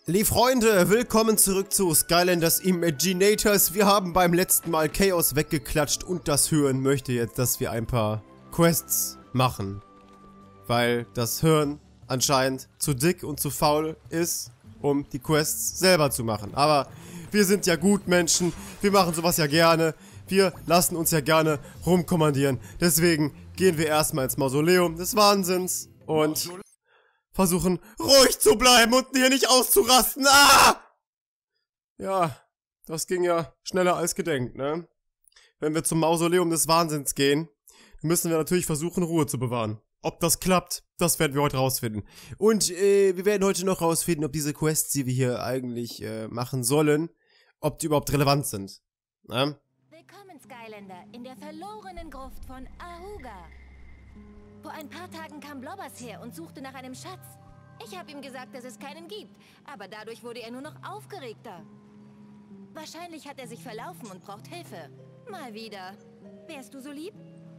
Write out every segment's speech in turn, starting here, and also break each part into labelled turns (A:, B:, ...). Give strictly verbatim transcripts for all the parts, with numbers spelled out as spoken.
A: Liebe Freunde, willkommen zurück zu Skylanders Imaginators. Wir haben beim letzten Mal Chaos weggeklatscht und das Hirn möchte jetzt, dass wir ein paar Quests machen. Weil das Hirn anscheinend zu dick und zu faul ist, um die Quests selber zu machen. Aber wir sind ja Gutmenschen, wir machen sowas ja gerne. Wir lassen uns ja gerne rumkommandieren. Deswegen gehen wir erstmal ins Mausoleum des Wahnsinns und versuchen ruhig zu bleiben und hier nicht auszurasten. Ah! Ja, das ging ja schneller als gedenkt, ne? Wenn wir zum Mausoleum des Wahnsinns gehen, müssen wir natürlich versuchen, Ruhe zu bewahren. Ob das klappt, das werden wir heute rausfinden. Und äh, wir werden heute noch rausfinden, ob diese Quests, die wir hier eigentlich äh, machen sollen, ob die überhaupt relevant sind. Ne?
B: Willkommen, Skylander, in der verlorenen Gruft von Ahuga. Vor ein paar Tagen kam Blobbers her und suchte nach einem Schatz. Ich habe ihm gesagt, dass es keinen gibt, aber dadurch wurde er nur noch aufgeregter. Wahrscheinlich hat er sich verlaufen und braucht Hilfe. Mal wieder. Wärst du so lieb?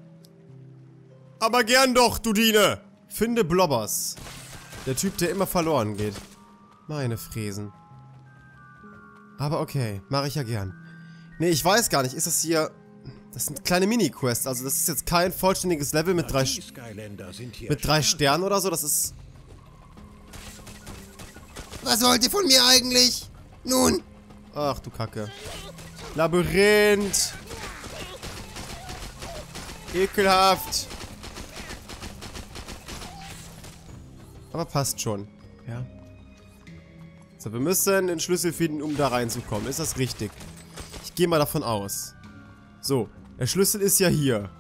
A: Aber gern doch, du Diene! Finde Blobbers. Der Typ, der immer verloren geht. Meine Fräsen. Aber okay, mache ich ja gern. Nee, ich weiß gar nicht, ist das hier... Das sind kleine Mini-Quests, also das ist jetzt kein vollständiges Level mit drei, mit drei Sternen oder so, das ist... Was wollt ihr von mir eigentlich? Nun? Ach du Kacke. Labyrinth. Ekelhaft. Aber passt schon, ja. So, wir müssen den Schlüssel finden, um da reinzukommen. Ist das richtig? Ich gehe mal davon aus. So, der Schlüssel ist ja hier.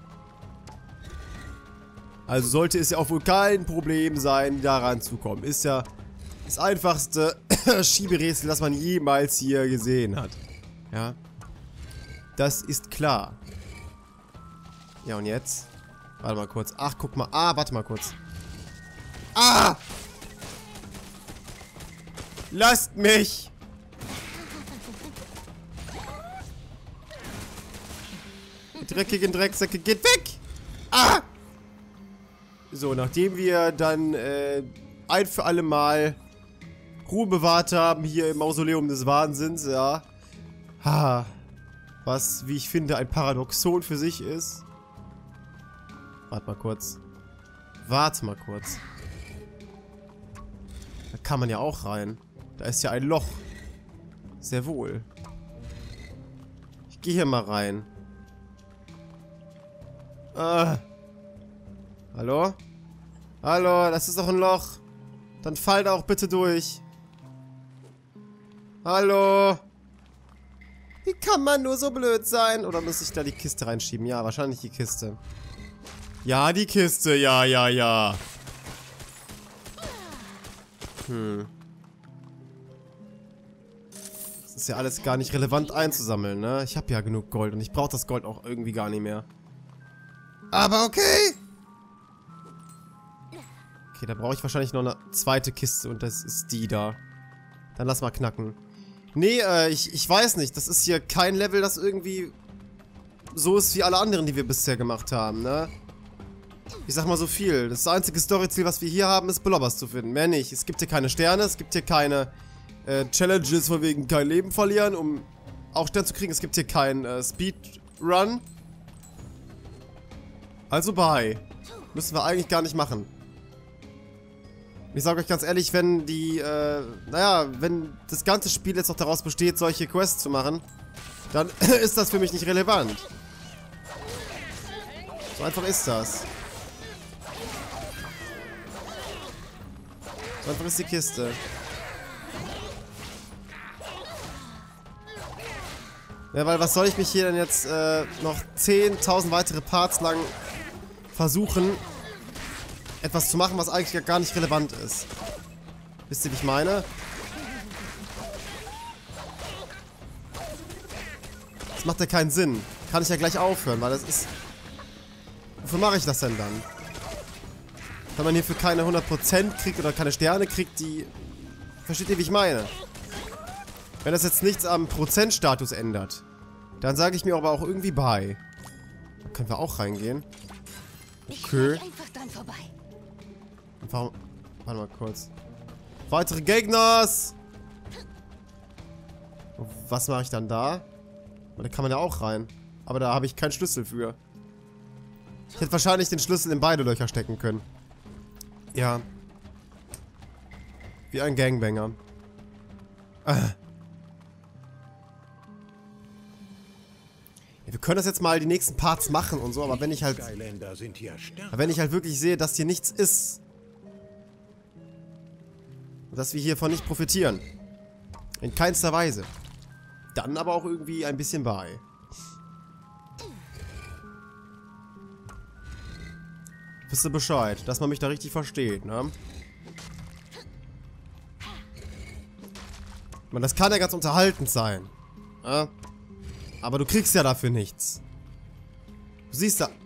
A: Also sollte es ja auch wohl kein Problem sein, da ranzukommen. Ist ja das einfachste Schieberätsel, das man jemals hier gesehen hat. Ja. Das ist klar. Ja, und jetzt? Warte mal kurz. Ach, guck mal. Ah, warte mal kurz. Ah! Lasst mich! Dreckigen Drecksäcke, geht weg! Ah! So, nachdem wir dann äh, ein für alle Mal Ruhe bewahrt haben hier im Mausoleum des Wahnsinns, ja. Ha. Was, wie ich finde, ein Paradoxon für sich ist. Warte mal kurz. Warte mal kurz. Da kann man ja auch rein. Da ist ja ein Loch. Sehr wohl. Ich gehe hier mal rein. Ah. Hallo? Hallo, das ist doch ein Loch. Dann fall da auch bitte durch. Hallo? Wie kann man nur so blöd sein? Oder muss ich da die Kiste reinschieben? Ja, wahrscheinlich die Kiste. Ja, die Kiste. Ja, ja, ja. Hm. Das ist ja alles gar nicht relevant einzusammeln, ne? Ich habe ja genug Gold und ich brauche das Gold auch irgendwie gar nicht mehr. Aber okay. Okay, da brauche ich wahrscheinlich noch eine zweite Kiste und das ist die da. Dann lass mal knacken. Nee, äh, ich, ich weiß nicht. Das ist hier kein Level, das irgendwie so ist wie alle anderen, die wir bisher gemacht haben, ne? Ich sag mal so viel. Das einzige Storyziel, was wir hier haben, ist Blobbers zu finden. Mehr nicht. Es gibt hier keine Sterne, es gibt hier keine äh, Challenges von wegen kein Leben verlieren, um auch Sterne zu kriegen. Es gibt hier keinen äh, Speedrun. Also bye. Müssen wir eigentlich gar nicht machen. Ich sage euch ganz ehrlich, wenn die, äh, naja, wenn das ganze Spiel jetzt noch daraus besteht, solche Quests zu machen, dann ist das für mich nicht relevant. So einfach ist das. So einfach ist die Kiste. Ja, weil was soll ich mich hier denn jetzt äh, noch zehntausend weitere Parts lang versuchen, etwas zu machen, was eigentlich gar nicht relevant ist. Wisst ihr, wie ich meine? Das macht ja keinen Sinn. Kann ich ja gleich aufhören, weil das ist... Wofür mache ich das denn dann? Wenn man hierfür keine hundert Prozent kriegt oder keine Sterne kriegt, die... Versteht ihr, wie ich meine? Wenn das jetzt nichts am Prozentstatus ändert, dann sage ich mir aber auch irgendwie bye. Da können wir auch reingehen. Okay. Warum? Warte mal kurz. Weitere Gegners! was mache ich dann da? Und da kann man ja auch rein. Aber da habe ich keinen Schlüssel für. Ich hätte wahrscheinlich den Schlüssel in beide Löcher stecken können. Ja. Wie ein Gangbanger. Äh. Ja, wir können das jetzt mal die nächsten Parts machen und so, aber wenn ich halt... Wenn ich halt wirklich sehe, dass hier nichts ist... Dass wir hiervon nicht profitieren. In keinster Weise. Dann aber auch irgendwie ein bisschen bei. Wisst ihr Bescheid, dass man mich da richtig versteht, ne? Ich meine, das kann ja ganz unterhaltend sein. Ne? Aber du kriegst ja dafür nichts. Du siehst da...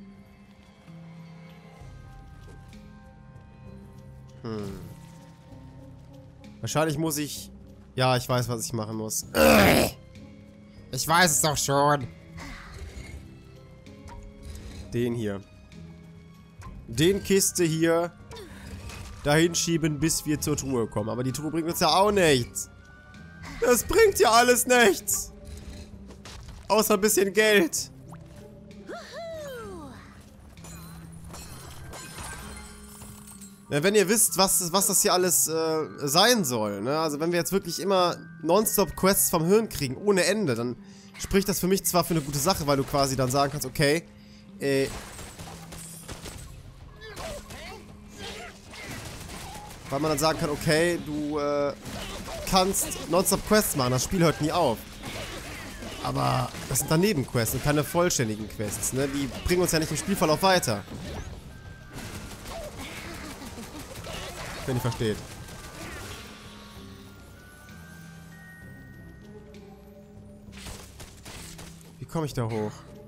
A: Hm. Wahrscheinlich muss ich... Ja, ich weiß, was ich machen muss. Ich weiß es doch schon. Den hier. Den Kiste hier dahin schieben, bis wir zur Truhe kommen. Aber die Truhe bringt uns ja auch nichts. Das bringt ja alles nichts. Außer ein bisschen Geld. Ja, wenn ihr wisst, was, was das hier alles äh, sein soll, ne? Also wenn wir jetzt wirklich immer nonstop Quests vom Hirn kriegen, ohne Ende, dann spricht das für mich zwar für eine gute Sache, weil du quasi dann sagen kannst, okay, äh, weil man dann sagen kann, okay, du äh, kannst nonstop Quests machen, das Spiel hört nie auf. Aber das sind dann Nebenquests und keine vollständigen Quests, ne? Die bringen uns ja nicht im Spielverlauf weiter. Wenn ihr versteht. Wie komme ich da hoch?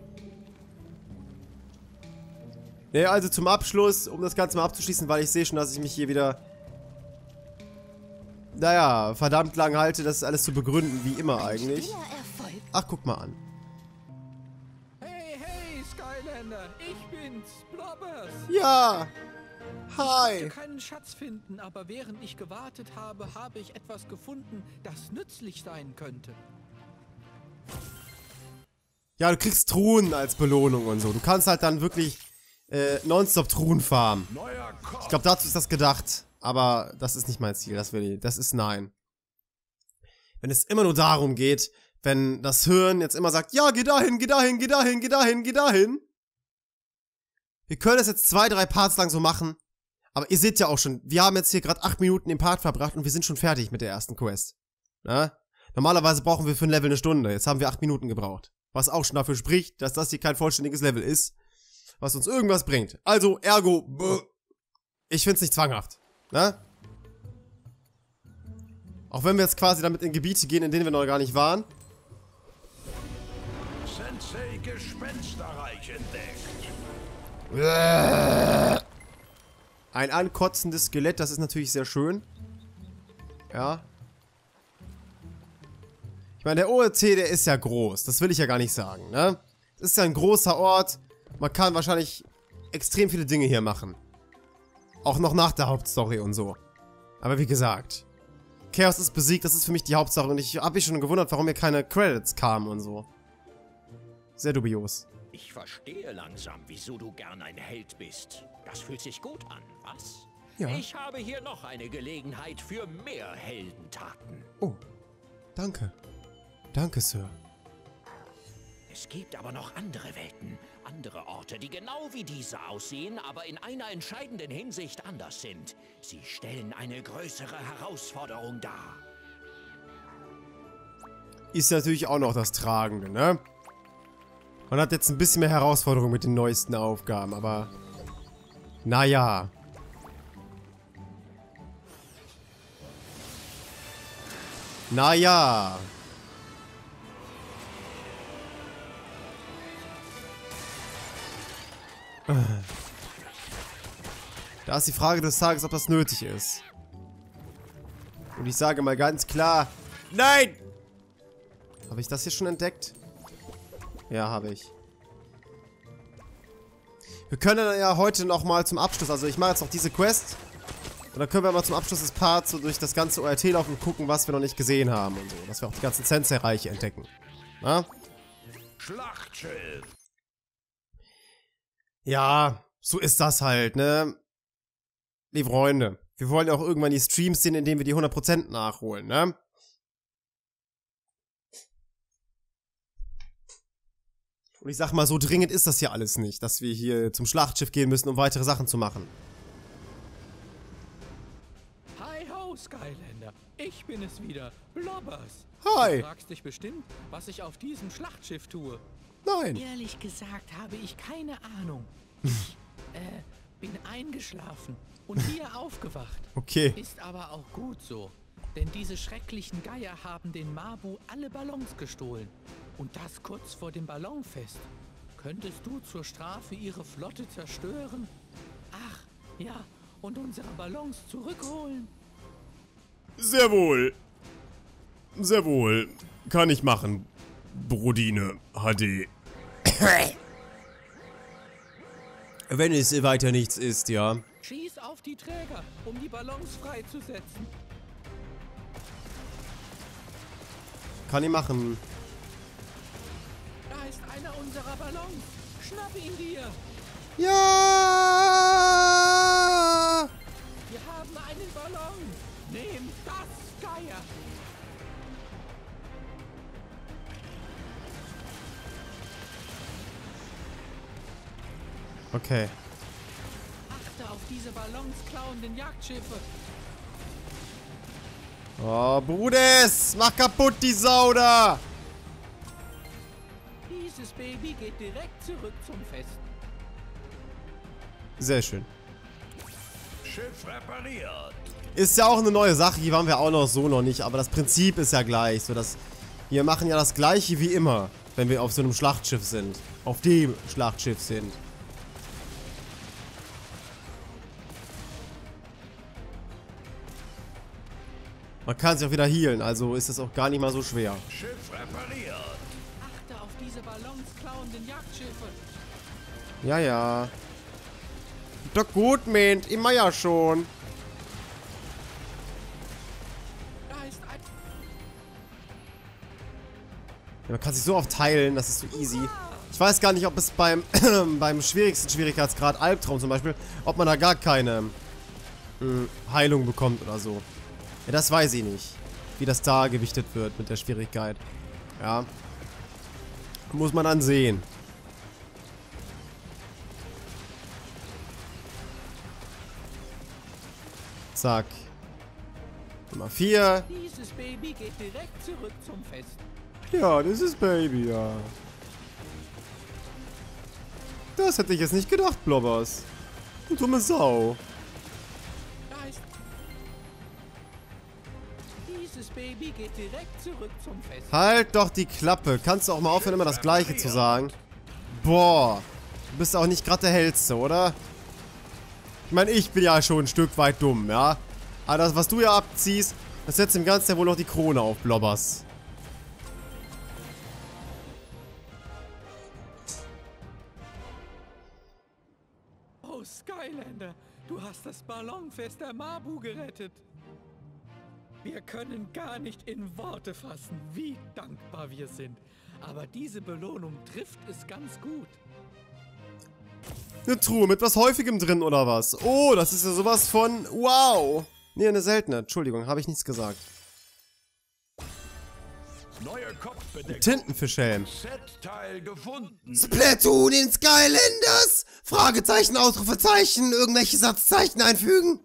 A: Ne, also zum Abschluss, um das Ganze mal abzuschließen, weil ich sehe schon, dass ich mich hier wieder... Naja, verdammt lang halte, das alles zu begründen, wie immer eigentlich. Ach, guck mal an.
C: Hey, hey, Skylander, ich bin's, Blobbers.
A: Ja! Hi!
C: Ich konnte keinen Schatz finden, aber während ich gewartet habe, habe ich etwas gefunden, das nützlich sein könnte.
A: Ja, du kriegst Truhen als Belohnung und so. Du kannst halt dann wirklich äh, nonstop Truhen farmen. Ich glaube, dazu ist das gedacht. Aber das ist nicht mein Ziel, das will ich. Das ist nein. Wenn es immer nur darum geht, wenn das Hirn jetzt immer sagt, ja, geh dahin, geh dahin, geh dahin, geh dahin, geh dahin. Wir können das jetzt zwei, drei Parts lang so machen. Aber ihr seht ja auch schon, wir haben jetzt hier gerade acht Minuten im Part verbracht und wir sind schon fertig mit der ersten Quest. Na? Normalerweise brauchen wir für ein Level eine Stunde. Jetzt haben wir acht Minuten gebraucht. Was auch schon dafür spricht, dass das hier kein vollständiges Level ist, was uns irgendwas bringt. Also, ergo, bäh, ich find's nicht zwanghaft. Na? Auch wenn wir jetzt quasi damit in Gebiete gehen, in denen wir noch gar nicht waren.
D: Sensei Gespensterreich entdeckt.
A: Ein ankotzendes Skelett, das ist natürlich sehr schön. Ja. Ich meine, der O R C, der ist ja groß. Das will ich ja gar nicht sagen, ne? Das ist ja ein großer Ort. Man kann wahrscheinlich extrem viele Dinge hier machen. Auch noch nach der Hauptstory und so. Aber wie gesagt, Chaos ist besiegt, das ist für mich die Hauptsache. Und ich habe mich schon gewundert, warum hier keine Credits kamen und so. Sehr dubios.
E: Ich verstehe langsam, wieso du gern ein Held bist. Das fühlt sich gut an, was?
A: Ja.
E: Ich habe hier noch eine Gelegenheit für mehr Heldentaten.
A: Oh, danke. Danke, Sir.
E: Es gibt aber noch andere Welten, andere Orte, die genau wie diese aussehen, aber in einer entscheidenden Hinsicht anders sind. Sie stellen eine größere Herausforderung dar.
A: Ist natürlich auch noch das Tragende, ne? Man hat jetzt ein bisschen mehr Herausforderung mit den neuesten Aufgaben, aber... Naja. Naja. Da ist die Frage des Tages, ob das nötig ist. Und ich sage mal ganz klar, nein! Habe ich das hier schon entdeckt? Ja, habe ich. Wir können ja heute noch mal zum Abschluss, also ich mache jetzt noch diese Quest. Und dann können wir mal zum Abschluss des Parts so durch das ganze O R T laufen und gucken, was wir noch nicht gesehen haben und so. Dass wir auch die ganzen Sensei-Reiche entdecken. Na?
D: Schlachtschiff.
A: Ja, so ist das halt, ne? Liebe Freunde, wir wollen ja auch irgendwann die Streams sehen, indem wir die hundert Prozent nachholen, ne? Und ich sag mal, so dringend ist das ja alles nicht, dass wir hier zum Schlachtschiff gehen müssen, um weitere Sachen zu machen.
C: Hi ho, Skylander. Ich bin es wieder, Blobbers.
A: Hi.
C: Du fragst dich bestimmt, was ich auf diesem Schlachtschiff tue.
A: Nein.
C: Ehrlich gesagt habe ich keine Ahnung. Ich, äh, bin eingeschlafen und hier aufgewacht.
A: Okay.
C: Ist aber auch gut so. Denn diese schrecklichen Geier haben den Mabu alle Ballons gestohlen. Und das kurz vor dem Ballonfest. Könntest du zur Strafe ihre Flotte zerstören? Ach, ja, und unsere Ballons zurückholen?
A: Sehr wohl. Sehr wohl. Kann ich machen. Brodine H D. Wenn es weiter nichts ist, ja.
C: Schieß auf die Träger, um die Ballons freizusetzen.
A: Kann ich machen.
C: Da ist einer unserer Ballons. Schnapp ihn dir.
A: Ja!
C: Wir haben einen Ballon. Nehm das, Geier.
A: Okay.
C: Achte auf diese Ballons klauenden Jagdschiffe.
A: Oh, Brudes! Mach kaputt die Sau da!
C: Dieses Baby geht direkt zurück zum Fest.
A: Sehr schön.
D: Schiff repariert.
A: Ist ja auch eine neue Sache, die waren wir auch noch so noch nicht, aber das Prinzip ist ja gleich. So, dass wir machen ja das gleiche wie immer, wenn wir auf so einem Schlachtschiff sind. Auf dem Schlachtschiff sind. Man kann sich auch wieder healen, also ist es auch gar nicht mal so schwer.
D: Schiff repariert.
C: Achte auf diese Ballons klauenden Jagdschiffe.
A: Ja, ja. Doch gut, Mint. Immer ja schon.
C: Da ist ein...
A: Ja, man kann sich so oft teilen, das ist so easy. Ich weiß gar nicht, ob es beim, beim schwierigsten Schwierigkeitsgrad, Albtraum zum Beispiel, ob man da gar keine mh, Heilung bekommt oder so. Ja, das weiß ich nicht. Wie das da gewichtet wird mit der Schwierigkeit. Ja. Muss man dann sehen. Zack. Nummer vier.
C: Dieses Baby geht direkt zurück zum Fest.
A: Ja, das ist Baby, ja. Das hätte ich jetzt nicht gedacht, Blobbers. Du dumme Sau.
C: Da ist... Dieses Baby geht direkt zurück zum Fest.
A: Halt doch die Klappe. Kannst du auch mal aufhören, immer das Gleiche zu sagen? Boah. Du bist auch nicht gerade der Hellste, oder? Ich meine, ich bin ja schon ein Stück weit dumm, ja? Aber das, was du ja abziehst, das setzt dem Ganzen ja wohl noch die Krone auf, Blobbers.
C: Oh, Skylander, du hast das Ballonfest der Mabu gerettet. Wir können gar nicht in Worte fassen, wie dankbar wir sind. Aber diese Belohnung trifft es ganz gut.
A: Eine Truhe mit was Häufigem drin, oder was? Oh, das ist ja sowas von... Wow! Nee, eine seltene. Entschuldigung, habe ich nichts gesagt.
D: Neue Kopfbedeckung.
A: Tintenfischhelm.
D: Set-Teil gefunden.
A: Splatoon in Skylanders? Fragezeichen, Ausrufezeichen, irgendwelche Satzzeichen einfügen?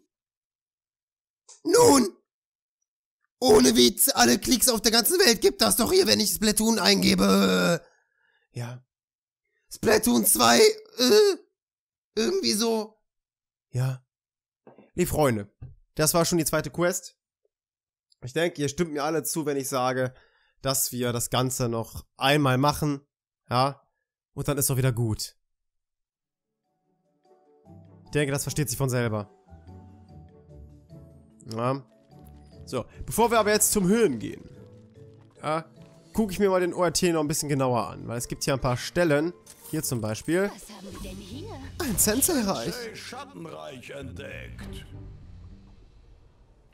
A: Nun! Ohne Witz, alle Klicks auf der ganzen Welt gibt das doch hier, wenn ich Splatoon eingebe. Ja. Splatoon zwei, äh, irgendwie so. Ja. Liebe Freunde, das war schon die zweite Quest. Ich denke, ihr stimmt mir alle zu, wenn ich sage, dass wir das Ganze noch einmal machen. Ja. Und dann ist doch wieder gut. Ich denke, das versteht sich von selber. Ja. So, bevor wir aber jetzt zum Höhen gehen, ja, gucke ich mir mal den O R T noch ein bisschen genauer an, weil es gibt hier ein paar Stellen, hier zum Beispiel,
B: Was haben wir denn hier?
A: ein Sensei-Reich.
D: Sensei Schattenreich entdeckt.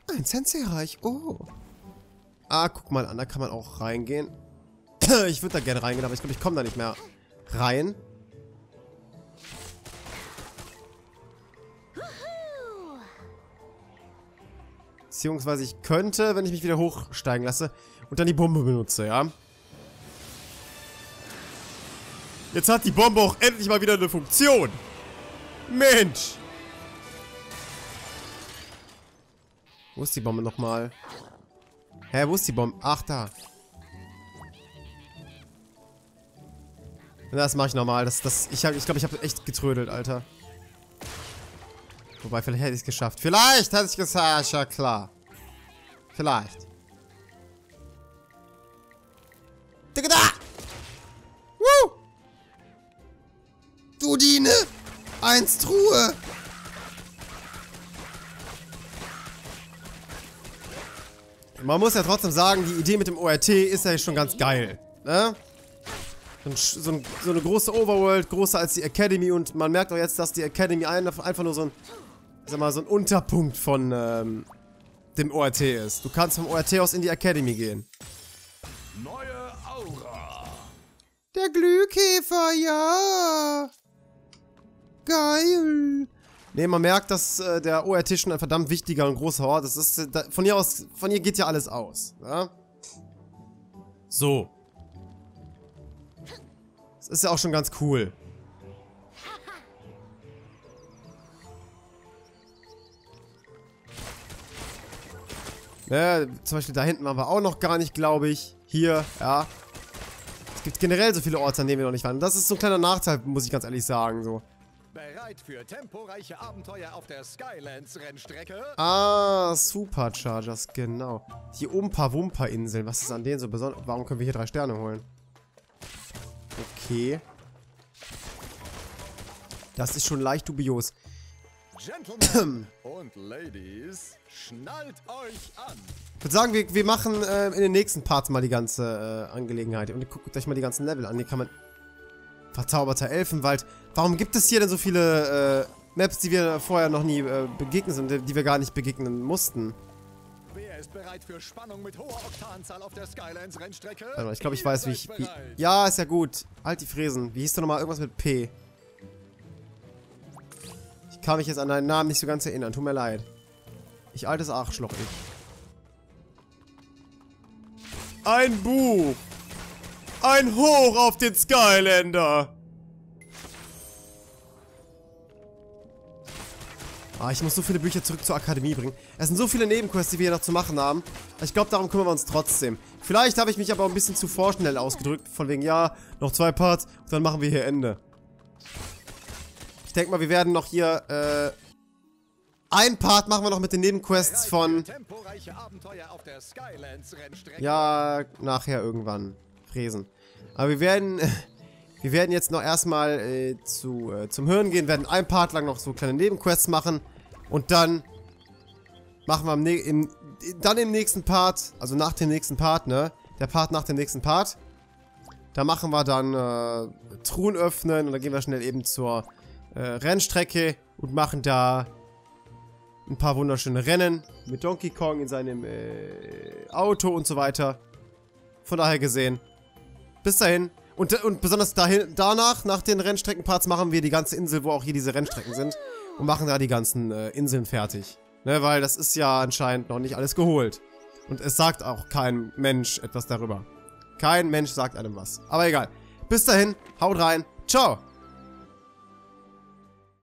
A: Ein Sensei-Reich. Oh. Ah, guck mal an. Da kann man auch reingehen. Ich würde da gerne reingehen, aber ich glaube, ich komme da nicht mehr rein. Beziehungsweise ich könnte, wenn ich mich wieder hochsteigen lasse und dann die Bombe benutze, ja. Jetzt hat die Bombe auch endlich mal wieder eine Funktion. Mensch. Wo ist die Bombe nochmal? Hä, wo ist die Bombe? Ach, da. Das mache ich normal. Das, das, ich glaube, ich, glaub, ich habe echt getrödelt, Alter. Wobei, vielleicht hätte ich es geschafft. Vielleicht hätte ich es gesagt, ja klar. Vielleicht. Digga, da! Woo! Du Diene! Eins Truhe! Man muss ja trotzdem sagen, die Idee mit dem O R T ist ja schon ganz geil. Ne? So, so, ein, so eine große Overworld, größer als die Academy, und man merkt auch jetzt, dass die Academy einfach nur so ein, sag mal, so ein Unterpunkt von ähm, dem O R T ist. Du kannst vom O R T aus in die Academy gehen.
D: Neue Aura.
A: Der Glühkäfer, ja. Geil. Ne, man merkt, dass äh, der O R T schon ein verdammt wichtiger und großer Ort ist. Das ist da, von hier aus, von hier geht ja alles aus. Ja? So. Das ist ja auch schon ganz cool. Ne, zum Beispiel da hinten waren wir auch noch gar nicht, glaube ich. Hier, ja. Es gibt generell so viele Orte, an denen wir noch nicht waren. Das ist so ein kleiner Nachteil, muss ich ganz ehrlich sagen, so.
F: Bereit für temporeiche Abenteuer auf der Skylands-Rennstrecke?
A: Ah, Superchargers, genau. Die Umpa-Wumpa-Inseln. Was ist an denen so besonders? Warum können wir hier drei Sterne holen? Okay. Das ist schon leicht dubios.
F: Gentlemen und Ladies, schnallt euch an.
A: Ich würde sagen, wir, wir machen äh, in den nächsten Parts mal die ganze äh, Angelegenheit. Und guckt euch mal die ganzen Level an. Hier kann man... Verzauberter Elfenwald. Warum gibt es hier denn so viele äh, Maps, die wir vorher noch nie äh, begegnet sind, die wir gar nicht begegnen mussten?
F: Wer ist bereit für Spannung mit hoher Oktanzahl auf der Skylands-Rennstrecke?
A: Warte mal, ich glaube, ich weiß, wie ich... Wie, ja, ist ja gut. Halt die Fräsen. Wie hieß du nochmal? Irgendwas mit P. Ich kann mich jetzt an deinen Namen nicht so ganz erinnern. Tut mir leid. Ich altes Arschloch, ich. Ein Buch! Ein Hoch auf den Skylander! Ah, ich muss so viele Bücher zurück zur Akademie bringen. Es sind so viele Nebenquests, die wir hier noch zu machen haben. Ich glaube, darum kümmern wir uns trotzdem. Vielleicht habe ich mich aber ein bisschen zu vorschnell ausgedrückt. Von wegen, ja, noch zwei Parts und dann machen wir hier Ende. Ich denke mal, wir werden noch hier, äh... ein Part machen wir noch mit den Nebenquests von... Ja, nachher irgendwann. Fräsen. Aber wir werden... Wir werden jetzt noch erstmal äh, zu, äh, zum Hirn gehen, werden ein Part lang noch so kleine Nebenquests machen. Und dann machen wir im, im, dann im nächsten Part, also nach dem nächsten Part, ne? Der Part nach dem nächsten Part. Da machen wir dann äh, Truhen öffnen und dann gehen wir schnell eben zur äh, Rennstrecke und machen da ein paar wunderschöne Rennen mit Donkey Kong in seinem äh, Auto und so weiter. Von daher gesehen, bis dahin. Und, und besonders dahin, danach, nach den Rennstreckenparts, machen wir die ganze Insel, wo auch hier diese Rennstrecken sind. Und machen da die ganzen äh, Inseln fertig. Ne, weil das ist ja anscheinend noch nicht alles geholt. Und es sagt auch kein Mensch etwas darüber. Kein Mensch sagt einem was. Aber egal. Bis dahin, haut rein. Ciao.